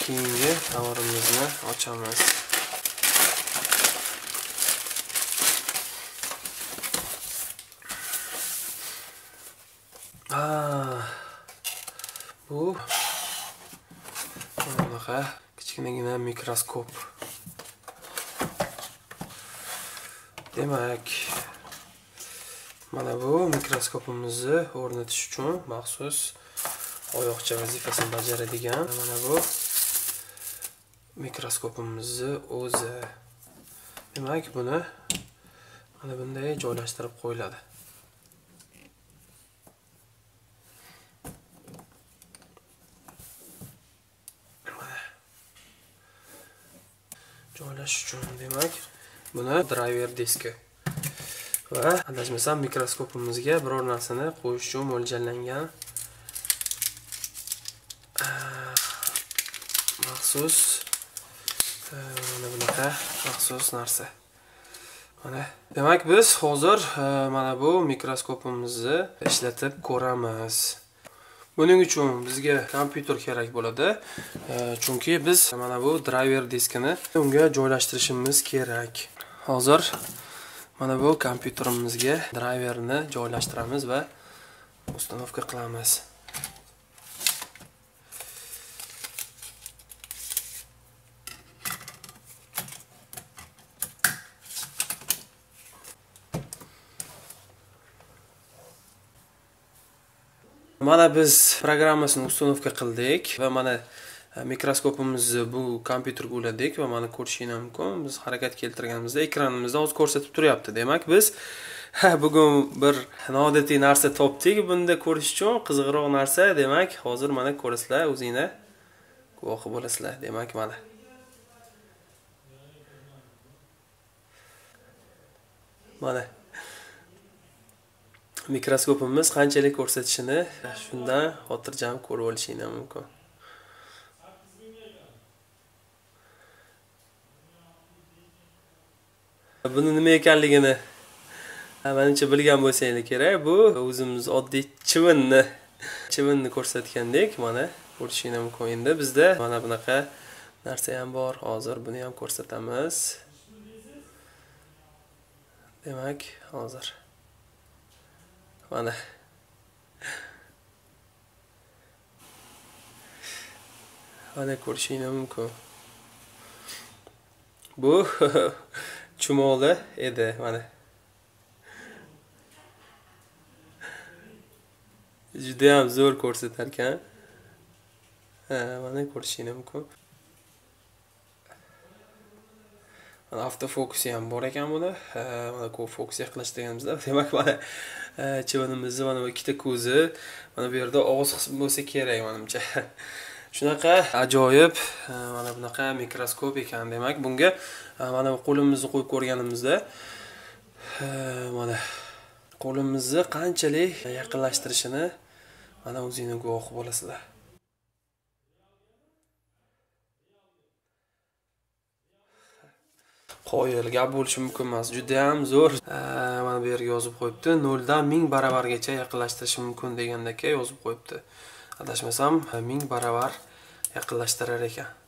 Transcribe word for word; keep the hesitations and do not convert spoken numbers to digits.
keyingi tovarimizni ochamiz. Ah, bu bunaqa kichkinagina mikroskop. Demak, mana bu mikroskopimizni o'rnatish uchun maxsus oyoqcha vazifasini bajaradigan mana bu mikroskopimizni o'zi. Demak, buni mana bunday joylashtirib qo'yiladi. Joylash uchun demak, buni driver diski va adashmasam mikroskopimizga biror narsani qo'yish uchun mo'ljallangan maxsus mana bunaqa maxsus narsa. Mana demak biz hozir mana bu mikroskopimizni ishlatib ko'ramiz. Buning uchun bizga kompyuter kerak bo'ladi. Chunki biz mana bu driver diskini unga joylashtirishimiz kerak. Hozir mana bu kompyuterimizga driverni joylashtiramiz va ustanovka qilamiz. Mana biz programmasini ustanovka qildik va mana mikroskopimizni bu kompyuterga uladik va mana ko'rishingiz mumkin. Biz harakat keltirganimizda ekranimizda hozir ko'rsatib turyapti. Demak, biz bugun bir noodatiy narsa topdik. Bunda ko'rish uchun qiziqroq narsa. Demak, hozir mana ko'rasizlar, o'zingizlar guvohi bo'lasizlar. Demak, mana mana mikroskopimiz qanchalik ko'rsatishini shundan xotirjam ko'rib olishingiz mumkin. Buni nima ekanligini menimcha bilgan bo'lsangiz kerak. Bu o'zimiz oddiy chivinni chivinni ko'rsatgandek, mana ko'rishingiz mumkin. Endi bizda mana bunaqa narsa ham bor. Hozir buni ham ko'rsatamiz. Demak, hozir mana mana ko'rishingiz mumkin. Bu chumoli edi, mana. Juda ham zo'r ko'rsatar ekan. Ha, mana ko'rishingiz mumkin. Mana avtofokusi ham bor ekan buni. Mana ko'p fokus yaqinlashtirganimizda, demak mana chivinimizni mana bu ikkita ko'zi, mana bu yerda og'iz qismi bo'lsa kerak menimcha. Shunaqa ajoyib mana bunaqa mikroskop ekan. Demak, bunga mana qo'limizni qo'yib ko'rganimizda mana qo'limizni qanchalik yaqinlashtirishini mana o'zingiz guvohi bo'lasizlar. Qo'yil gap bo'lishi mumkin emas. Juda ham zo'r. Mana bu yerga yozib qo'yibdi. nol dan ming baravargacha yaqinlashtirish mumkin degandek yozib qo'yibdi. Adashmasam ming baravar yaqinlashtirar ekan.